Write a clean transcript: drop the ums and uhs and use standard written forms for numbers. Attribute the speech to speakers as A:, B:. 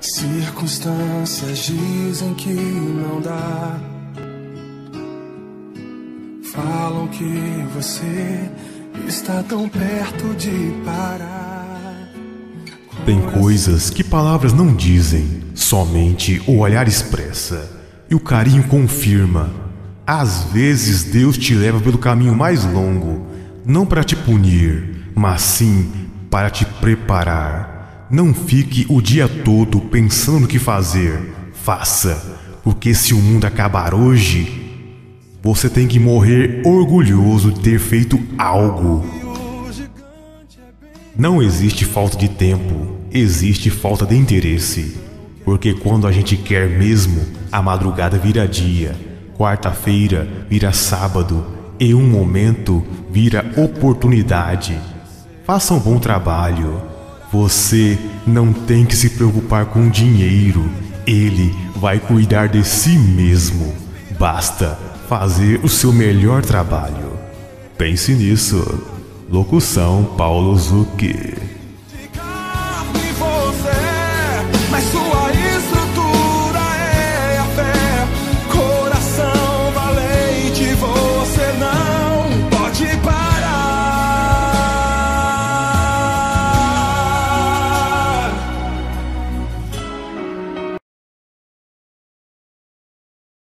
A: Circunstâncias dizem que não dá. Falam que você está tão perto de parar.
B: Tem coisas que palavras não dizem, somente o olhar expressa e o carinho confirma. Às vezes Deus te leva pelo caminho mais longo, não para te punir, mas sim para te preparar. Não fique o dia todo pensando no que fazer. Faça, porque se o mundo acabar hoje, você tem que morrer orgulhoso de ter feito algo. Não existe falta de tempo, existe falta de interesse. Porque quando a gente quer mesmo, a madrugada vira dia, quarta-feira vira sábado e um momento vira oportunidade. Faça um bom trabalho. Você não tem que se preocupar com dinheiro, ele vai cuidar de si mesmo. Basta fazer o seu melhor trabalho. Pense nisso. Locução Paulo Zucchi.